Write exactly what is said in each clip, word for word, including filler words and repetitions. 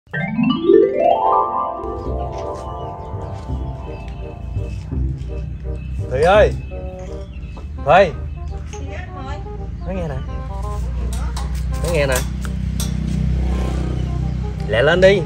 Thùy ơi, Thùy, nói nghe nè, nói nghe nè, lẹ lên đi.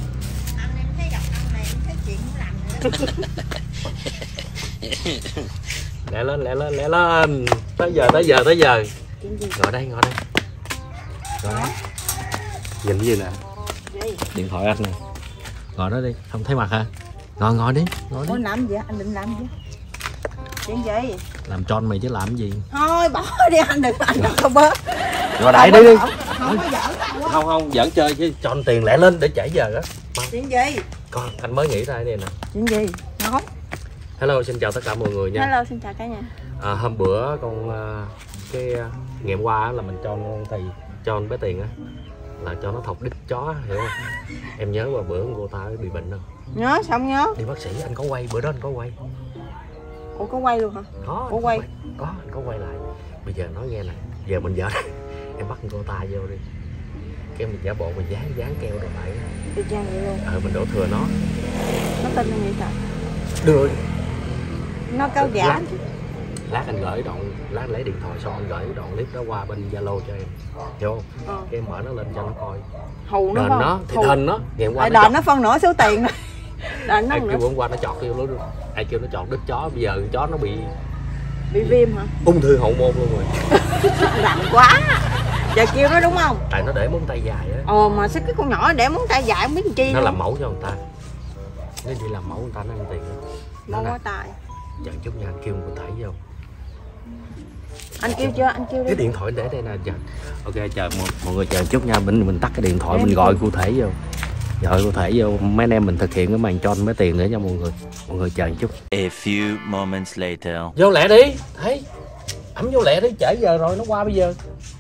Lẹ lên, lẹ lên, lẹ lên. Tới giờ, tới giờ, tới giờ. Ngồi đây, ngồi đây. Ngồi đây. Nhìn cái gì nè? Điện thoại anh nè. Ngồi đó đi, không thấy mặt hả? Ngồi, ngồi đi, ngồi đi. Ủa làm gì? Anh định làm gì? Chuyện gì? Làm tròn mày chứ làm cái gì? Thôi bỏ đi, anh đừng, anh đừng có bớt. Ngồi đại đi đi. Không có giỡn. Không, không, giỡn chơi chứ tròn tiền lẹ lên để trễ giờ đó. Chuyện gì? Con, anh mới nghĩ ra cái này nè. Chuyện gì? Nói. Hello, xin chào tất cả mọi người nha. Hello, xin chào cả nhà. À, hôm bữa con uh, cái uh, ngày hôm qua là mình cho con thầy cho bé tiền á là cho nó thọc đít chó, hiểu không? Em nhớ qua bữa cô ta bị bệnh không? Nhớ, xong nhớ. Đi bác sĩ anh có quay, bữa đó anh có quay. Ủa có quay luôn hả? Có. Có quay? Có, anh có quay lại. Bây giờ nói nghe nè, giờ mình vợ em bắt cô ta vô đi. Cái mình giả bộ mình dán dán keo rồi lại. Đi chang vậy luôn. Ờ mình đổ thừa nó. Nó tin là gì sao? Đưa. Nó cao giả chứ. Lát anh gửi đoạn, lát lấy điện thoại xong anh gửi đoạn clip đó qua bên Zalo cho em, hiểu không? Ờ. Cái em mở nó lên cho nó coi. Hù nó Đền không? nó, thì Hù. thền nó. Ngày hôm qua Ai nó đền chọt. nó phân nửa số tiền rồi. Đền nó Ai nữa. kêu hôm qua nó chọt kêu nó, ai kêu nó chọt đít chó, bây giờ chó nó bị Bị viêm hả? ung thư hậu môn luôn rồi. Rành quá. Giờ kêu nó đúng không? Tại nó để móng tay dài á. Ồ mà sao cái con nhỏ để móng tay dài không biết làm chi Nó luôn. làm mẫu cho người ta. Nó đi làm mẫu người ta nó ăn tiền đó. Móng quá tài. Chờ chút nha, anh kêu mình thảy vô. Anh kêu chưa? Anh kêu đi. Cái điện thoại để đây nè. Chờ. Ok chờ mọi, mọi người chờ chút nha, mình mình tắt cái điện thoại, mình gọi cụ thể vô. Gọi cụ thể vô, mấy anh em mình thực hiện cái màn cho mấy tiền nữa nha mọi người. Mọi người chờ một chút. A few moments later. Vô lẹ đi, thấy. Ẩm vô lẹ đi, trễ giờ rồi, nó qua bây giờ.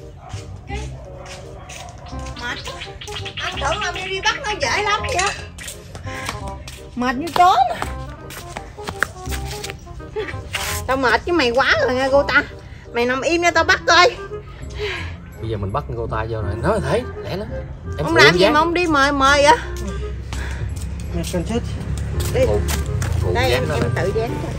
Mệt. Anh tưởng ông đi bắt nó dễ lắm vậy. Mệt như chó nè. Tao mệt chứ mày quá rồi nghe cô ta. Mày nằm im cho tao bắt coi. Bây giờ mình bắt cô ta vô rồi, nói thấy, lẹ lắm. Em Ông làm gì mà ông đi mời mời vậy? Mẹ con chết. Đi. Phụ, phụ Đây em, nó em lên. tự dán cho.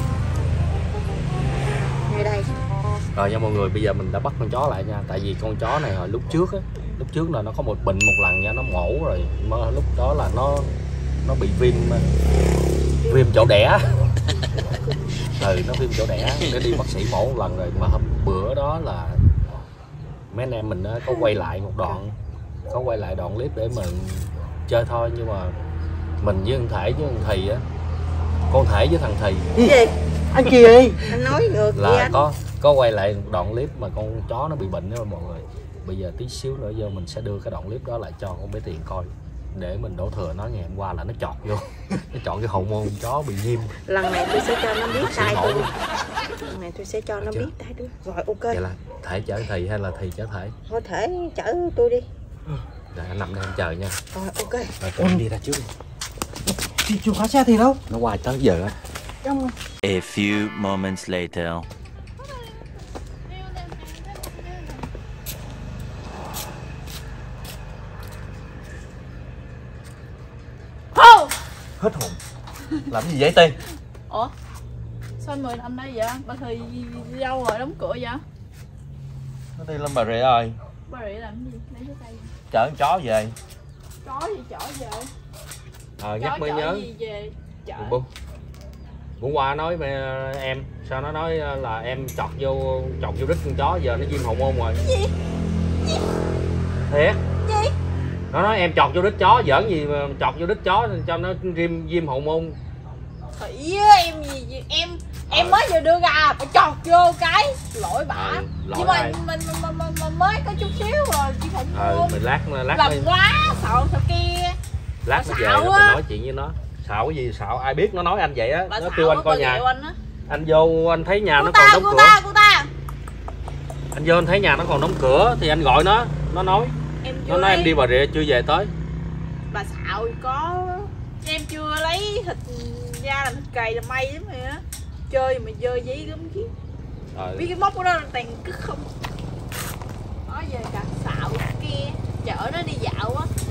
Ngay đây. Rồi nha mọi người, bây giờ mình đã bắt con chó lại nha. Tại vì con chó này hồi lúc trước á, lúc trước là nó có một bệnh một lần nha, nó mổ rồi. Mà lúc đó là nó nó bị viêm viêm chỗ đẻ. Ừ, nó viêm chỗ đẻ, để đi bác sĩ mổ một lần rồi. Mà hôm bữa đó là mấy anh em mình có quay lại một đoạn, có quay lại đoạn clip để mình chơi thôi. Nhưng mà mình với thằng Thể với thằng Thì á, con Thể với thằng Thì Cái gì? anh kia Anh nói ngược gì là anh? có có quay lại một đoạn clip mà con chó nó bị bệnh đó mọi người. Bây giờ tí xíu nữa vô mình sẽ đưa cái đoạn clip đó lại cho con bé Tiền coi, để mình đổ thừa nó ngày hôm qua là nó chọt vô. Nó chọn cái hậu môn chó bị viêm. Lần này tôi sẽ cho nó biết tay mổ tôi. luôn. Lần này tôi sẽ cho nó Được chưa? biết tay tôi. Rồi ok. Vậy là Thể chở Thì hay là Thì chở Thể? Có thể chở tôi đi. Để anh nằm đây anh chờ nha. Rồi ok. Rồi con đi ra trước đi. Thì chìa khóa xe thì đâu? Nó qua tới giờ á. Trong A few moments later. Hết hồn. Làm gì vậy Tiên? Ủa? Sao anh mời anh đây vậy? Bà Thì đi đâu rồi, đóng cửa vậy? Nó đi lên Bà Rịa rồi. Bà Rịa làm gì? Lấy cái tay. Chở con chó về. Chó gì chở về? Ờ, Chó nhắc mới chở nhớ. gì về? Chở. Bu. Hôm qua nói mẹ em, sao nó nói là em chọt vô chọt vô đít con chó, giờ nó viêm hậu môn rồi. Cái gì? Thiệt. Gì? Nó nói em chọt vô đít chó, giỡn gì mà chọt vô đít chó cho nó viêm viêm hậu môn. Khỉ á, em gì, gì em em mới vừa đưa ra phải chọt vô cái lỗi bả. Ừ, lỗi Nhưng mà ai? mình, mình, mình, mình, mình mới có chút xíu rồi chứ không Ờ, luôn. mình lát lát Làm mới, quá sợ sợ kia. lát bà nó về xạo rồi á. mình nói chuyện với nó. Xạo cái gì xạo, ai biết nó nói anh vậy á. Bà Nó xạo kêu anh á, coi bà nhà. ghẹo anh á. Anh vô anh thấy nhà Cô nó ta, còn đóng cô cửa. ta, cô ta. Anh vô anh thấy nhà nó còn đóng cửa thì anh gọi nó, nó nói Em chưa nó nói lấy. em đi Bà Rịa chưa về tới. Bà xạo thì có. Em chưa lấy thịt da làm thịt cầy làm may lắm rồi á. Chơi mà dơ giấy gấm kia. Ờ. Biết cái móc của nó là toàn cứt không. Nói về cả xạo kia. Chở nó đi dạo á.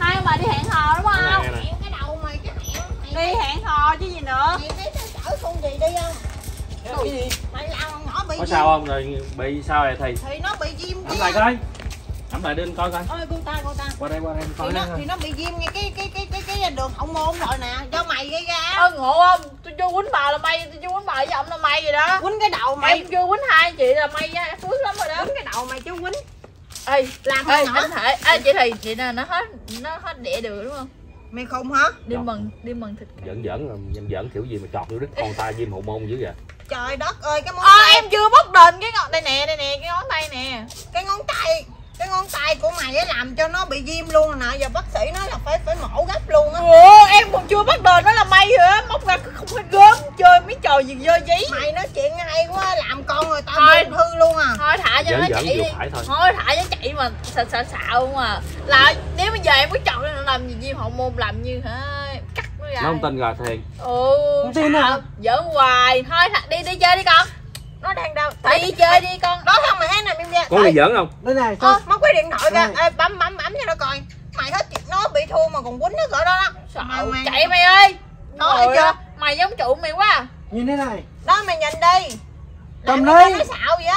Hai ông bà đi hẹn hò đúng không? Hẹn cái đầu mày cái hẹn. Đi hẹn hò chứ gì nữa. Mày biết nó chở con gì đi không? Cái gì? Mày làm nhỏ bị Có viêm. sao không? Rồi bị sao vậy thì? Thì nó bị viêm Ẩm kia. lại coi. Ẩm lại đi coi coi. Ôi cô ta cô ta. Qua đây qua đây Thì coi nó, đây. thì nó bị viêm ngay cái cái cái cái cái đường hậu môn rồi nè, do mày gây ra. Ơ ngộ không? Tôi chưa quýnh bà là may, tôi chưa quýnh bà với ông là may gì đó. Quýnh cái đầu mày. Em chưa quýnh hai chị là may á, phước lắm rồi đó. Quýnh cái đầu mày chứ quýnh. Ê, Làm ê, hơi nhỏ. anh thể, ê chị thì chị nè nó hết nó hết đẻ được đúng không? Mày khùng hả? Đi mần, đi mần thịt. Giỡn giỡn giỡn giỡn kiểu gì mà chọt vô đít con tay viêm hậu môn dữ vậy? Trời đất ơi cái món Ờ tay, em chưa bóc đền cái ngón đây nè, đây nè, cái ngón tay nè. cái ngón tay cái ngón tay của mày á làm cho nó bị viêm luôn rồi nè, giờ bác sĩ nói là phải phải mổ gấp luôn á. Ủa em còn chưa bắt đền nó là may rồi á, móc ra không phải gớm chơi mấy trò gì dơ giấy. Mày nói chuyện hay quá, làm con người ta Thôi. buồn hư luôn à. Thôi thả cho Giỡn nó giỡn chạy vừa đi. phải thôi. Thôi thả cho chạy mà xạo xạo xạo không à. Là nếu bây giờ em có chọn nó làm gì viêm hậu môn làm như hả? Cắt nó ra. Nó không tin rồi Thiền. Ừ. Không tin xạo, hả? giỡn hoài. Thôi thả, đi đi chơi đi con. Nó đang đâu? Đi chơi đi con. Đó không mày thấy nè Mim ra. Có người giỡn không? Đây này, Ơ, cho móc cái điện thoại ra, Này. ê, bấm bấm bấm cho nó coi. Mày hết chuyện nó bị thua mà còn quýnh nó cỡ đó đó. Sợ Mày, mày, chạy mày ơi. Nói Trời chưa? ơi, mày giống trụ mày quá à. nhìn thế này. Đó mày nhìn đi. Cầm Làm lấy. Nó xạo vậy á.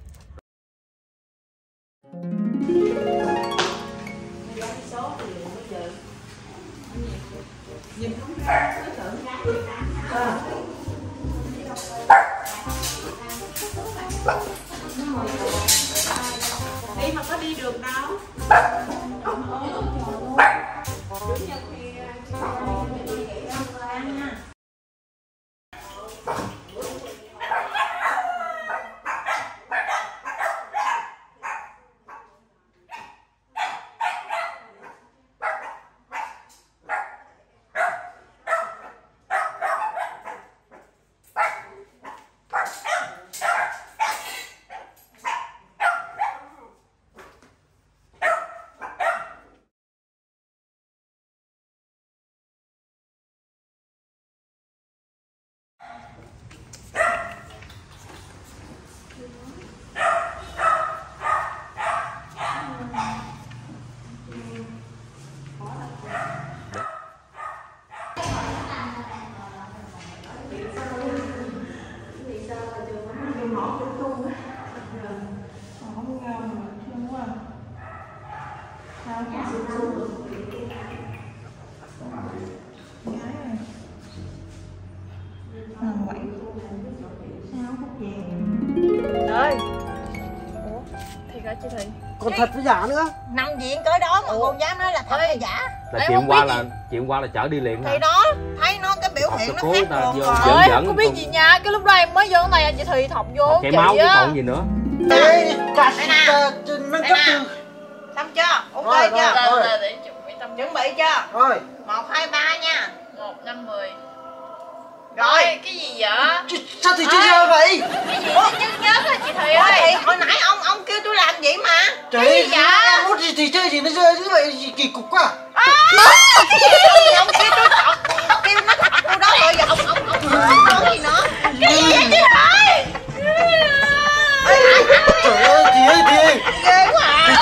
Đi mà có đi được đâu. Ơi. Ủa, thiệt hả chị Thị? Còn thật với giả nữa. Nằm viện cỡ đó mà Ủa? còn dám nói là thật hay giả. Là Em chuyện không qua biết là gì. chuyện qua là chở đi liền hả? Thì đó, thấy nó cái biểu Học hiện cho nó cố khác ta thường vô. rồi. Giỡn Ơi, giỡn không biết con- gì nha, cái lúc đó em mới vô tay anh chị Thị thọc vô Chảy chị máu chứ á. còn gì nữa. Ê, cả Đây nè. nâng Đây cấp nè. từ. Xong chưa? Ok Rồi, rồi. chưa? Là, Thôi. là để chuẩn bị tâm Chuẩn bị chưa? Rồi, Một, hai, ba nha. một năm mười. Rồi. Ơi, cái gì vậy? Chứ- sao thì chưa chơi vậy? Cái gì nó nhớ nhớ là chị Thị Ủa thì ơi. hồi nãy ông ông kêu tôi làm vậy mà. Trời Cái ơi, gì vậy? em muốn gì thì chơi gì nó chơi như vậy gì kỳ cục quá. À, ông kêu tôi chọt, kêu nó thật tôi đó rồi giờ ông ông ông nói gì nữa? Cái gì vậy chị Thị? Trời ơi, thì ơi thì ơi. Ghê quá à.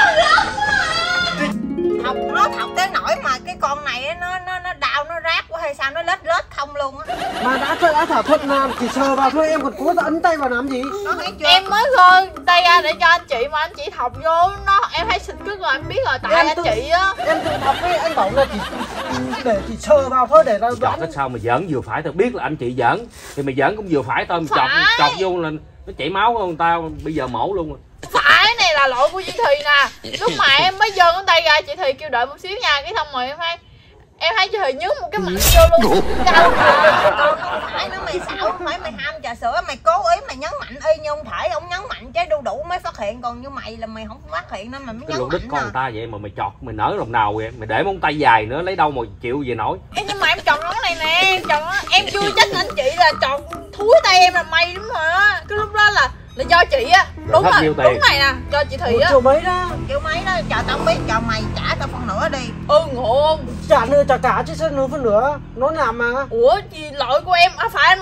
Học nó học tới nỗi mà cái con này á, nó nó nó đau nó rát quá hay sao nó lết lết không luôn á. Mà đã đã, đã thỏa thuận là chỉ sờ vào thôi, em còn cố ấn tay vào làm gì? Nó thấy chưa? Em mới khơi tay ra để cho anh chị mà anh chị thọc vô nó em thấy xịt cứ rồi em biết rồi tại Em anh tự- chị á. Em tự học ấy, anh bảo là chỉ để chỉ sờ vào thôi để là Chọt đoán. cái sao mà giỡn vừa phải tao biết là anh chị giỡn thì mày giỡn cũng vừa phải thôi, mày chọt Phải. chọt vô là nó chảy máu không tao bây giờ mổ luôn. Phải này là lỗi của chị Thùy nè. Lúc mà em mới giơ ngón tay ra chị Thùy kêu đợi một xíu nha, cái xong rồi em thấy em thấy chị Thùy nhớ một cái mảnh vô luôn. Đau Còn không phải nữa mày xạo, không phải mày ham trà sữa, mày cố ý mày nhấn mạnh y như ông thể, ông nhấn mạnh trái đu đủ mới phát hiện, còn như mày là mày không phát hiện nên mày mới Cái nhấn ruột đít mạnh con nè. người ta vậy mà mày chọt mày nở lòng nào vậy, mày để móng tay dài nữa lấy đâu mà chịu về nổi. Ê, nhưng mà em chọn ngón này nè, em chọn nó, em chưa trách anh chị là chọn thúi tay em là may đúng rồi á. Cái lúc đó là là do chị á. Đúng hết rồi, nhiêu đúng tiền? này nè, do chị Thùy Một á. triệu mấy đó. Kêu mấy đó, chờ tao không biết, chờ mày trả tao phần nữa đi. Ừ ngộ không? Trả nữa trả cả chứ sao nữa phân nữa. Nó làm mà. Ủa gì lỗi của em, à, phải anh Mười.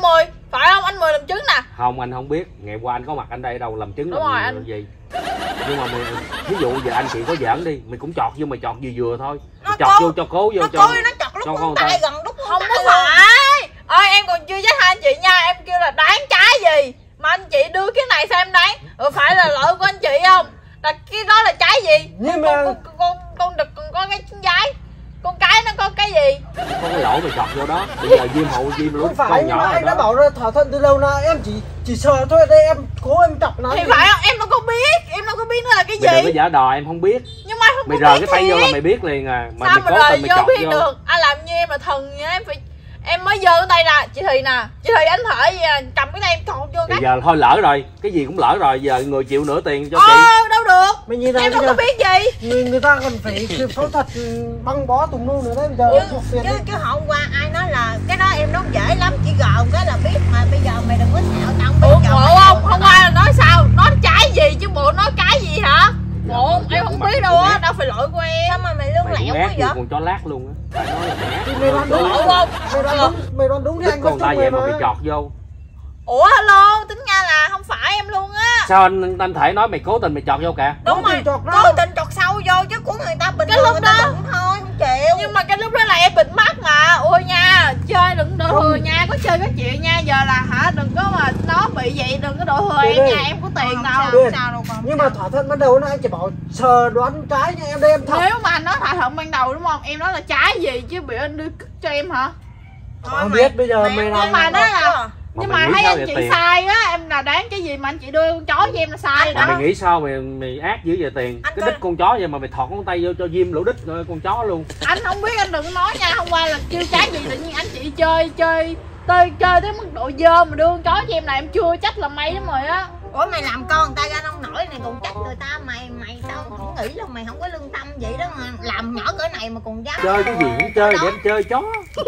Phải không? Anh Mười làm chứng nè. Không, anh không biết. Ngày qua anh có mặt anh đây đâu làm chứng. Đúng làm rồi, anh... gì. Nhưng mà mày, ví dụ giờ anh chị có giỡn đi, mày cũng chọt vô, mày chọt vừa vừa thôi. Nó Chọt cố, vô cho cố vô nó cho. cố nó chọt lúc con con tay gần lúc không có phải. phải. Ơi em còn chưa dắt hai anh chị nha, em kêu là đoán trái gì mà anh chị đưa cái này sao em đoán? Ừ, phải là lỗi của anh chị không? Là cái đó là trái gì? Nhưng con, mà con con con con đực còn có cái trái, con cái nó có cái gì? Có cái lỗ mày chọt vô đó. Bây giờ diêm hậu diêm luôn. không phải, nhưng mà anh đã bảo là thỏa thuận từ lâu nào, em chỉ chỉ sờ thôi, đây em cố em chọc nó. Thì phải không? Em đâu có biết, em đâu có biết nó là cái gì. Mày đừng có giả đò em không biết. Nhưng mà không Mày có rờ biết cái tay thiệt. vô là mày biết liền à. Mà Sao mày mà cố rờ tình mày vô chọt biết vô. được? Anh làm như em là thần vậy, em phải em mới giơ cái tay ra. Chị Thùy nè, chị Thùy anh Thể cầm cái tay em thọt vô cái. Bây giờ thôi lỡ rồi, cái gì cũng lỡ rồi, giờ người chịu nửa tiền cho chị. Ờ, đâu được. Mày nhìn nào Em đâu bây có giờ biết gì. người, người ta còn phải phẫu thuật băng bó tùm lum nữa đấy, bây giờ chứ, thuộc tiền chứ, đấy. chứ hôm qua ai nói là cái đó em nói dễ lắm, chỉ gòn cái là biết mà. Bây giờ mày đừng có xạo tao không biết. Ủa giờ ngộ mày không? đừng Hôm có qua là nói sao? Nói trái gì chứ bộ nói cái gì hả? Ngộ không? Em không biết đâu á, đâu phải lỗi của em. sao mà mày lương Mày lẹo cũng quá ác vậy? như con chó lát luôn á. Phải nói là mày ác. Thì mày đoán đúng, Ngộ không? mày đoán đúng, mày đoán đúng thì Đứt anh vẫn con chung tay mày vậy mà bị mà. chọt vô. Ủa hello, tính ra là không phải em luôn á. Sao anh anh Thể nói mày cố tình mày chọt vô kìa. Đúng Cố rồi, tình chọt nó. cố tình chọt sâu vô chứ của người ta bình Cái thường lúc người ta đó- bận thôi, không chịu. Nhưng mà cái lúc đó là em bịt mắt mà. Ôi nha, chơi đừng đổ thừa nha, có chơi có chuyện nha. Giờ là hả, đừng có mà nó bị vậy, đừng có đổ thừa Đi em đi. nha, em có tiền Không đâu. sao, Đi. không sao đâu con. Nhưng mà thỏa thuận ban đầu nó anh chỉ bảo sờ đoán trái nha, em đây em thật. Nếu mà anh nói thỏa thuận ban đầu đúng không? Em nói là trái gì chứ bị anh đưa cất cho em hả? Thôi Không mày- biết bây giờ mày ăn làm- Nhưng mà nó là Mà nhưng mày mà nghĩ thấy sao anh vậy chị tiền? sai á, em là đáng cái gì mà anh chị đưa con chó cho em là sai Mà đó. mày nghĩ sao mày mày ác dữ vậy tiền? Anh Cái coi- đít con chó vậy mà mày thọt con tay vô cho diêm lỗ đít con chó luôn. Anh không biết, anh đừng có nói nha. Hôm qua là kêu trái gì tự nhiên anh chị chơi chơi chơi chơi tới mức độ dơ mà đưa con chó cho em là em chưa chắc là may lắm rồi á. Ủa mày làm con người ta ra nông nổi này còn trách người ta, mày mày sao không nghĩ là mày không có lương tâm vậy đó mà làm nhỏ cỡ này mà còn dám Chơi cái gì cũng chơi để em chơi chó.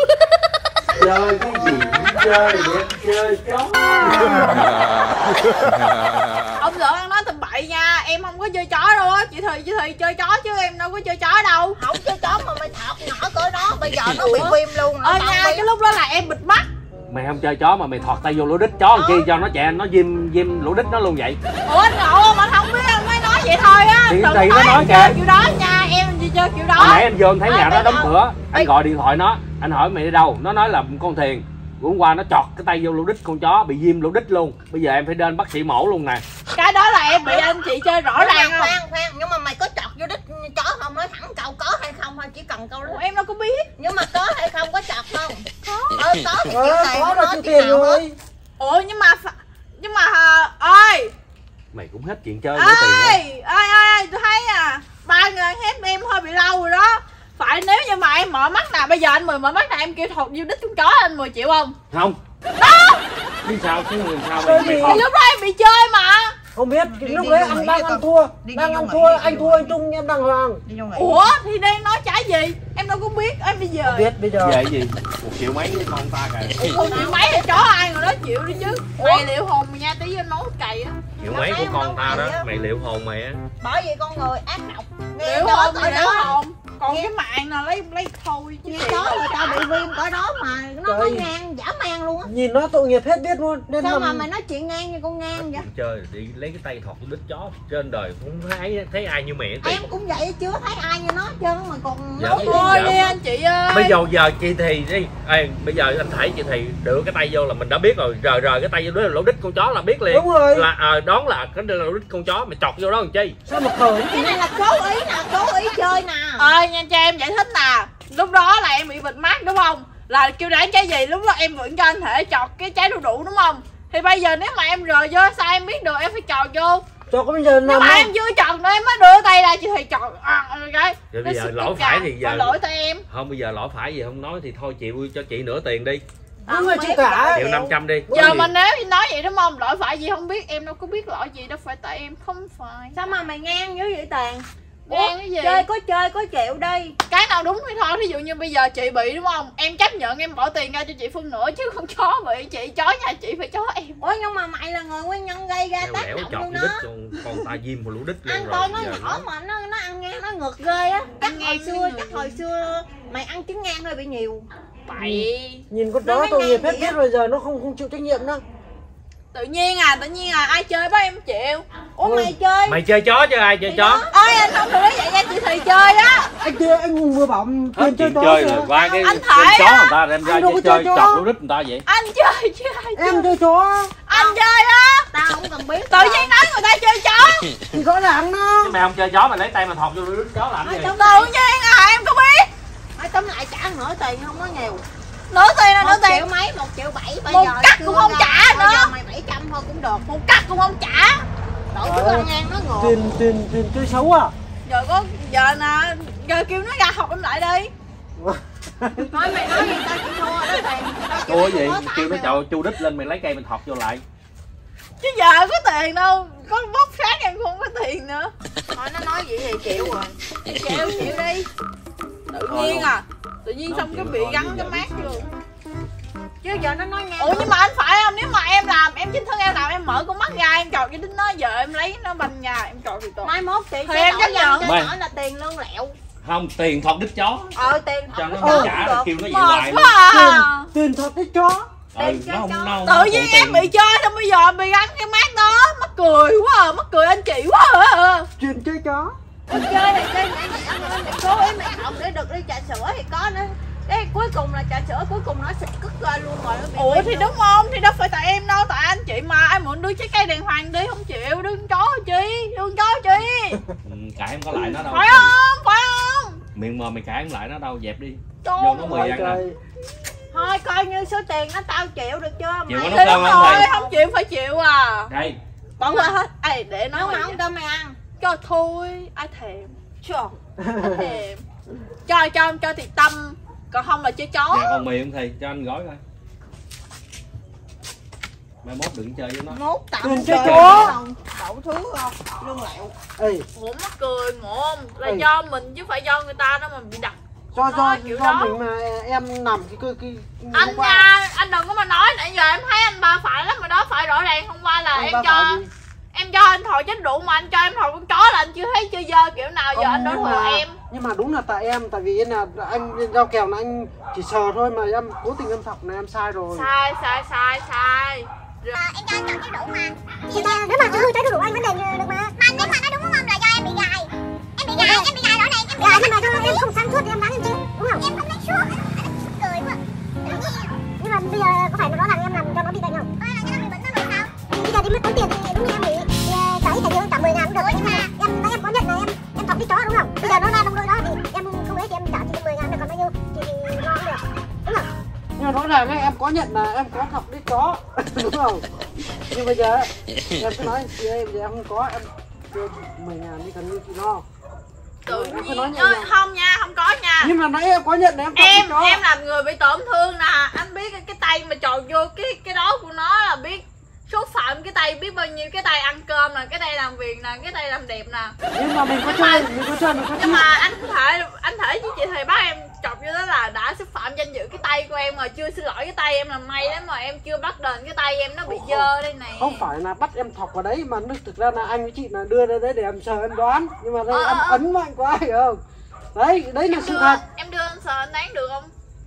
Chơi cái gì cũng chơi để em chơi chó. Ông Lượng ăn nói tầm bậy nha, em không có chơi chó đâu á. Chị Thùy chị Thùy chơi chó chứ em đâu có chơi chó đâu. không chơi chó mà mày thọt nhỏ cỡ đó bây giờ nó bị viêm luôn. Ơ Tao nha, biết. cái lúc đó là em bịt mắt. Mày không chơi chó mà mày thọt tay vô lỗ đít chó làm chi cho nó chạy nó diêm diêm lỗ đít nó luôn vậy. Ủa anh ngộ không? Anh không biết anh mới nói vậy thôi á. Thì- Đừng thì nó nói nói anh kìa. chơi kiểu đó nha, em chỉ chơi kiểu đó. Hồi nãy anh vô anh thấy Ê, nhà đó bây đóng giờ- cửa, anh Ê. gọi điện thoại nó, anh hỏi mày đi đâu, nó nói là con Thiền. Hôm qua nó chọt cái tay vô lỗ đít con chó bị viêm lỗ đít luôn. Bây giờ em phải đến bác sĩ mổ luôn nè. Cái đó là em bị anh chị chơi rõ Khoan, ràng không? khoan khoan nhưng mà mày có chọt vô đít chó không? Nói thẳng câu có hay không thôi, chỉ cần câu đó. Ủa, em đâu có biết. Nhưng mà có hay không, có chọt không? Có. Ờ có thì chịu Ờ, tiền, có không là nói chịu chứ tiền nào hết. rồi. Ủa nhưng mà pha- nhưng mà à, ơi Mày cũng hết chuyện chơi nữa tiền đó. ơi ơi ơi tôi thấy à ba ngàn hết em hơi bị lâu rồi đó. Phải nếu như mà em mở mắt nè, bây giờ anh Mười mở mắt nè, em kêu thọt vô đít con chó anh Mười chịu không? Không. Biết sao chứ làm sao Chơi mày mày gì? thọt. Thì lúc đó em bị chơi mà. Không biết Đi- lúc đi đấy vô anh nghỉ đang đi ăn con. thua, Đi- đang đi vô ăn nghỉ, thua, đi anh vô thua nghỉ. anh Trung em đàng hoàng. Đi vô nghỉ. Ủa thì đang nói trái gì? Em đâu có biết em bây giờ. Không biết bây giờ. Về gì? Một triệu mấy với con ta kìa. Không chịu mấy thì chó ai người đó chịu đi chứ. Mày liệu hồn mày nha, tí em nấu cày á. Triệu mấy của con ta đó, mày liệu hồn mày á. Bởi vì con người ác độc. Nghe Liệu chó hồn cỡ mày liệu đó. hồn. Còn cái mạng nào lấy lấy thôi chứ. Nghe gì. chó người ta bị viêm cỡ đó mà nó có Trời. ngang dã man luôn á. Nhìn nó tội nghiệp hết biết luôn. Nên Sao mà nằm- mày nói chuyện ngang như con ngang vậy? Chơi đi lấy cái tay thọt đít chó trên đời cũng thấy thấy ai như mẹ tiền. Em cũng vậy, chưa thấy ai như nó hết trơn mà còn Dạ, nói dạ. gì. Thôi đi anh chị ơi. Bây giờ giờ chị thì đi. Ê, bây giờ anh thấy chị thì đưa cái tay vô là mình đã biết rồi, rời rời cái tay vô đó là lỗ đít con chó là biết liền. Đúng rồi. Là à, đoán là cái đó là lỗ đít con chó, mày chọt vô đó làm chi? Sao mà khởi Cái này là cố ý nè, cố ý chơi nè. Ơi nha cho em giải thích nè. Lúc đó là em bị bịt mắt đúng không? Là kêu đáng trái gì, lúc đó em vẫn cho anh Thể chọt cái trái đu đủ đúng không? Thì bây giờ nếu mà em rời vô sao em biết được, em phải chọt vô. cho có bây giờ Nhưng nằm mà không? em chưa chọt nữa em mới đưa tay ra chị thì chọt à, cái. Rồi Nó bây giờ xịt lỗi tất phải cả. thì giờ Phải lỗi tại em. không, bây giờ lỗi phải gì không nói thì thôi chịu cho chị nửa tiền đi. Đúng rồi, chịu cả. Chịu năm trăm đi. Giờ mà nếu như nói vậy đúng không? Lỗi phải gì không biết, em đâu có biết lỗi gì đâu phải tại em, không phải. Sao mà mày ngang dữ vậy Tàn? Ngang cái gì? Chơi có chơi có chịu đi. Cái nào đúng thì thôi, ví dụ như bây giờ chị bị đúng không? Em chấp nhận em bỏ tiền ra cho chị phân nửa chứ con chó bị chị, chó nhà chị phải chó em. Ủa nhưng mà mày là người nguyên nhân gây ra Leo tác lẻo động chọt luôn vô đó. đít con, con ta diêm vào lỗ đít luôn Ăn rồi. con nó Giờ nhỏ mà nó nó ăn ngang nó ngược ghê á. Chắc Ăn hồi ngang xưa nó chắc ngược. hồi xưa mày ăn trứng ngang hơi bị nhiều. bậy. Nhìn con Nó chó nói tội ngang nghiệp hết vậy biết á. rồi giờ nó không không chịu trách nhiệm nữa. Tự nhiên à, tự nhiên à, ai chơi bắt em chịu. Ủa Ừ. mày chơi Mày chơi chó chứ ai chơi thì chó? đó. Ơi anh không được nói vậy nha, chị Thùy chơi á. Anh kia anh Hùng vừa bảo Hết tiền chơi chuyện chó chơi kìa. rồi qua cái Anh game Thể chó á. người ta đem ra Anh đâu chơi có chơi chơi chó. chọc lũ đít người ta vậy. Anh chơi chứ ai chơi. Em chơi chó Anh chơi á. Tao không cần biết. Tự nhiên nói người ta chơi chó. thì rõ ràng nó. Chứ mày không chơi chó mày lấy tay mà thọt vô lũ đít chó làm gì? Tự nhiên à, em có biết. Nói tóm lại trả nửa tiền không có nhiều. Nửa tiền là nửa Một tiền. triệu mấy, một triệu bảy bây Một giờ cắt chưa cũng không ra. trả Bây nữa. giờ mày bảy trăm thôi cũng được. Một cắt cũng không trả. Đổi Trời chú ơi. ăn ngang nó ngược. Tiền tiền tiền chơi xấu à? Giờ có giờ nè, giờ kêu nó ra học em lại đi. Thôi mày nói gì tao chịu thua đó tiền. Tao chịu Thua thua gì? tao Kêu nó mày. chậu chu đít lên mày lấy cây mình thọt vô lại. Chứ giờ có tiền đâu, có bốc phát em không có tiền nữa. Thôi nó nói vậy thì chịu rồi. Thì chịu chịu đi. Tự nhiên à, tự nhiên Nó xong cái chịu bị thôi, gắn bây cái giờ mát biết vô. Chứ giờ nó nói ngang. Ủa nhưng mà anh phải không? Nếu mà em làm, em chính thức em làm, em mở con mắt ra, em chọt cho đít nó, giờ em lấy nó banh nhà, em chọt thì tội. Mai mốt chị Thì sẽ em đổi chấp nhận. cho Mày. nhỏ là tiền lương lẹo. Không, tiền thọt đít chó. Ờ tiền Cho nó thật không đó trả cũng rồi được. kêu nó vậy Mệt hoài luôn. quá Tiền à. tiền thật đấy chó. Ừ, Tiền cho nó không chó. nó không Tự phụ nhiên tiền. em bị chơi xong bây giờ em bị gắn cái mát đó. Mắc cười quá à, mắc cười anh chị quá à. Chuyện chơi chó. Con chơi thì chơi mày mày ăn lên mày cố ý mày học để được đi trà sữa thì có nữa. Cái cuối cùng là trà sữa cuối cùng nó xịt cất ra luôn rồi nó bị Ủa viêm thì luôn. đúng không? Thì đâu phải tại em đâu, tại anh chị mà. Em mượn đưa trái cây đàng hoàng đi, không chịu, đưa con chó chi, đưa con chó chi. Ừ, cãi em có lại nó đâu. Phải không? Phải không? Miệng mờ mày cãi em lại nó đâu, dẹp đi. Trời Vô nó mười Ôi ăn nè. trời. Thôi coi như số tiền nó tao chịu được chưa Chịu mày. có Thì nấu đúng cơm không rồi, thầy? không chịu phải chịu à. Đây, Bỏ qua hết. Ê, để Nếu nói mà mà không cho mày ăn. cho thôi, ai thèm. Trời. Ai thèm. Cho cho em cho thì tâm, còn không là chơi chó. nhà con mì không thầy, cho anh gói coi. Mai mốt đừng chơi với nó. Mốt tao Tiền chơi chơi chó. không đậu thứ không lương lẹo. Ê, Ủa mắc cười ngộ là Ừ. do mình chứ phải do người ta đâu mà bị đặt. do do Nói kiểu do đó. mình mà em nằm cái cái cái Anh hôm qua- nha, anh đừng có mà nói nãy giờ em thấy anh ba phải lắm mà đó, phải rõ ràng hôm qua là Anh em ba cho phải gì? em cho anh thò chết đủ mà anh cho em thò con chó là anh chưa thấy chơi dơ kiểu nào, giờ Không, anh đối nhưng thừa mà- em. Nhưng mà đúng là tại em, tại vì là anh giao kèo là anh chỉ sờ thôi mà em cố tình em thọc là em sai rồi. Sai sai sai sai. Em cho anh chọn trái đủ mà. Thì ta nếu mà hư trái đủ anh vẫn đền được mà. Mà nếu mà nó đúng không là do em bị gài. Em bị gài, em bị gài rõ ràng em bị gài nhưng mà do em không sáng suốt thì em bán em chứ, đúng không? Em không sáng suốt. Cười quá. Nhưng mà bây giờ có phải rõ ràng em làm cho nó bị bệnh không? Ơi là cho nó bị bệnh nó rồi sao? Thì bây giờ đi mất tốn tiền thì đúng như em bị cháy phải đưa cả mười ngàn cũng được nhưng mà em nãy em có nhận là em em thọc đi chó đúng không? Bây giờ nó ra đồng đội đó thì em không ấy thì em trả chỉ mười ngàn được còn bao nhiêu thì lo cũng được. Đúng không? Nhưng mà rõ ràng ấy, em có nhận là em có thọc đi chó đúng không? Nhưng bây giờ ấy, em cứ nói chị ơi bây giờ em không có, em đưa mười ngàn đi cần như chị lo. Tự Em cứ nhiên nói nhẹ ơi, nhàng. không nha, không có nha. Nhưng mà nãy em có nhận là em thọc Em đi chó. em làm người bị tổn thương nè, anh biết cái, cái tay mà tròn vô cái cái đó của nó là biết xúc phạm cái tay biết bao nhiêu, cái tay ăn cơm nè, cái tay làm việc nè, cái tay làm đẹp nè. Nhưng mà mình có chơi, mình có chơi, mình có Nhưng chơi. mà anh thể anh thể với chị thầy bắt em chọc vô đó là đã xúc phạm danh dự cái tay của em rồi, chưa xin lỗi cái tay em là may lắm mà em chưa bắt đền cái tay em nó bị Không, dơ đây này. Không phải là bắt em thọc vào đấy mà nó thực ra là anh với chị là đưa ra đấy để em sờ em đoán. Nhưng mà đây Ờ, em ờ. ấn mạnh quá hiểu không? Đấy, đấy là Em sự đưa, thật. em đưa anh sờ anh đoán được không?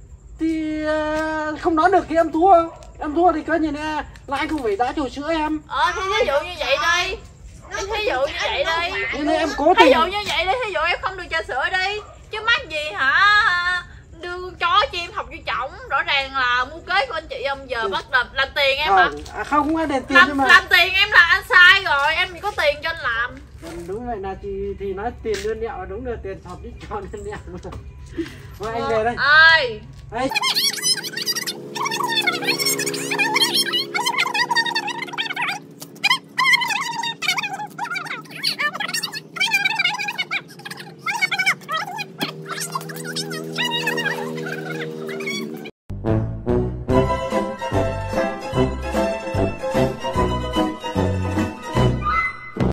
Thì uh, không nói được thì em thua. Em thua thì coi như là, là anh không phải đã trò sữa em. Ờ thì ví dụ như vậy đi. Thí dụ như vậy đi. Nên là em cố Thí tình. dụ như vậy đi, thí dụ em không được trà sữa đi. Chứ mắc gì hả? Đưa con chó cho em học vô chổng, rõ ràng là mua kế của anh chị ông giờ Ừ. bắt làm làm tiền em Ờ, hả? à, không không ai đền tiền Làm nhưng mà làm tiền em là anh sai rồi, em chỉ có tiền cho anh làm. đúng vậy là thì thì nói tiền đưa nhẹo đúng là tiền thọc đi cho nên nhẹo. Thôi anh về đây. Ai? Đây.